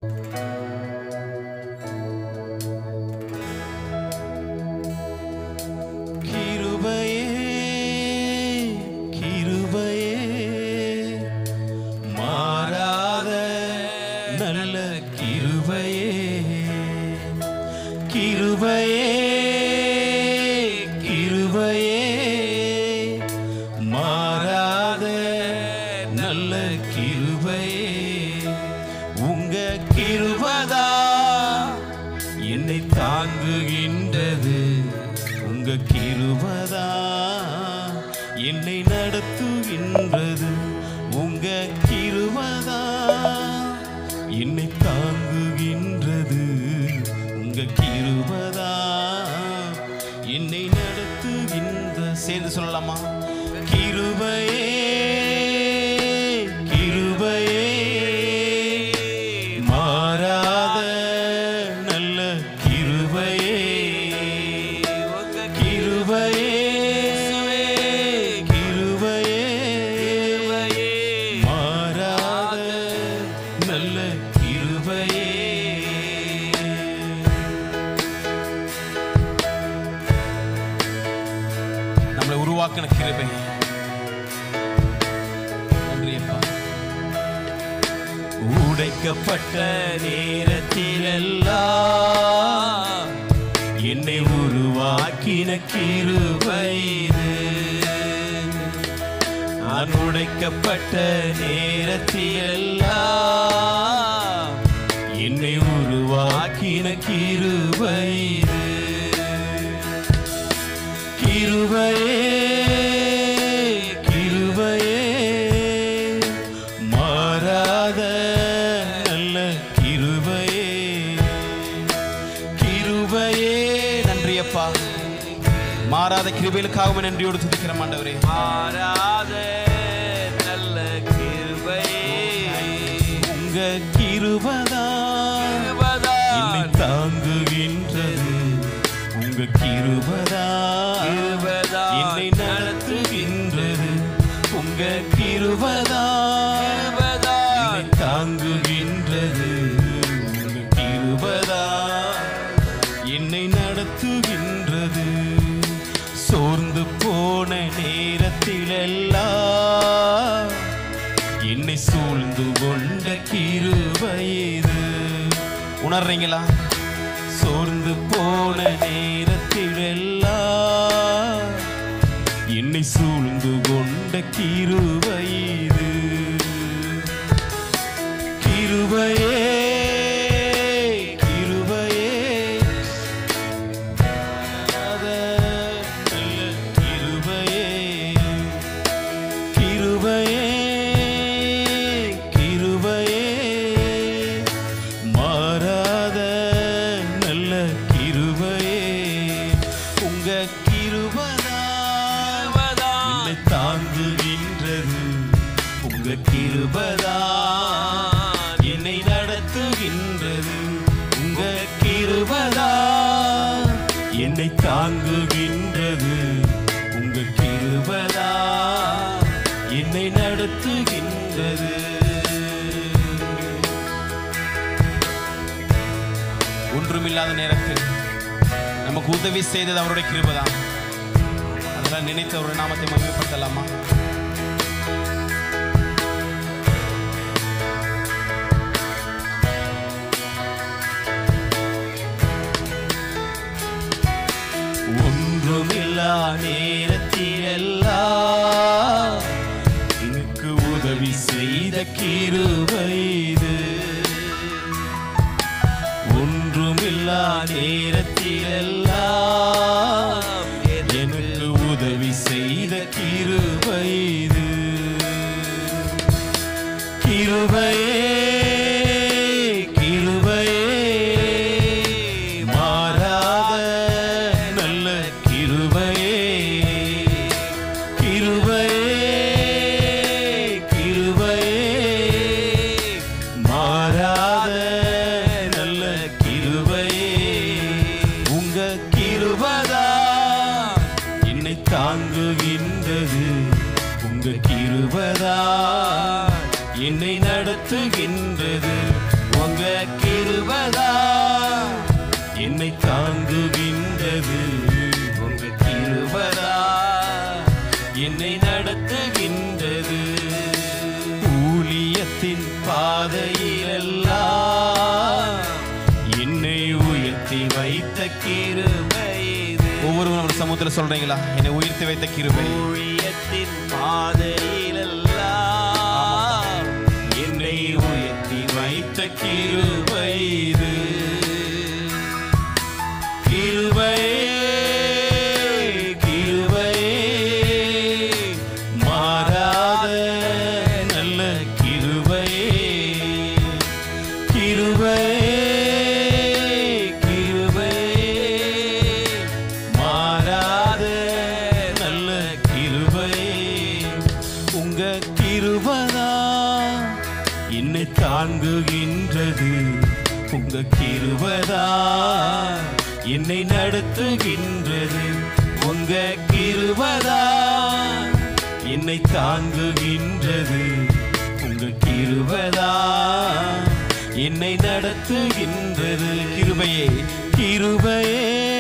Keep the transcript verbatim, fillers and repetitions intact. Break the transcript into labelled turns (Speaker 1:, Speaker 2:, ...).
Speaker 1: உடைக்கப்பட்ட நேரத்திலெல்லாம் என்னை உருவாக்கின கிருபை இது. நான் உடைக்கப்பட்ட நேரத்திலெல்லாம் என்னை உருவாக்கின கிருபை இது. கிருபையே மாறாத கிருபைகளுக்காக நன்றியோடு துதிக்கிறோம் ஆண்டவரே. மாறாத நல்ல கிருபையே உங்க கிருபைதான் என்னை தாங்குகின்றது. உங்க கிருபைதான் என்னை நடத்துகின்றது. உங்க கிருபைதான் என்னை தாங்குகின்றது. உங்க கிருபைதான் என்னை நடத்துகின்றது. சோர்ந்து போன நேரத்திலெல்லாம் என்னை சூழ்ந்து கொண்ட கிருபை இது. உணர்றீங்களா? சோர்ந்து போன நேரத்திலெல்லாம் என்னை சூழ்ந்து கொண்ட கிருபை இது. கிருபையே கிருபைதான் என்னை நடத்துகின்றது. உங்க கிருபைதான் என்னை தாங்குகின்றது. உங்க கிருபைதான் என்னை நடத்துகின்றது. ஒன்றுமில்லாத நேரத்தில் நமக்கு உதவி செய்தது அவருடைய கிருபைதான். அதெல்லாம் நினைத்து அவருடைய நாமத்தை மகிமைப்படுத்தலாமா? ஒன்றுமில்லா நேரத்திலெல்லாம் எனக்கு உதவி செய்த கிருபை இது. ஒன்றுமில்லா நேரத்திலெல்லாம் எனக்கு உதவி செய்த கிருபை இது. கிருபையே கிருபதா என்னை தாங்குகின்றது. உங்க கிருபதா என்னை நடத்துகின்றது. ஊழியத்தின் பாதையிலெல்லாம் என்னை உயர்த்தி வைத்த கிருபை இது. ஒவ்வொருவரும் நம்ம சமூகத்தில் சொல்றீங்களா? என்னை உயர்த்தி வைத்த கிருபை. ஊழியத்தின் பாதையிலெல்லாம் என்னை உயர்த்தி வைத்த கிருபை இது. கிருபை கிருபை மாறாத நல்ல கிருபை. கிருபை கிருபை மாறாத நல்ல கிருபை. உங்க கிருபதா என்னை தாங்குகின்றது. உங்க கிருபதா என்னை நடத்துகின்றது. உங்க கிருபதா என்னை தாங்குகின்றது. உங்க கிருபதா என்னை நடத்துகின்றது. கிருபையே கிருபையே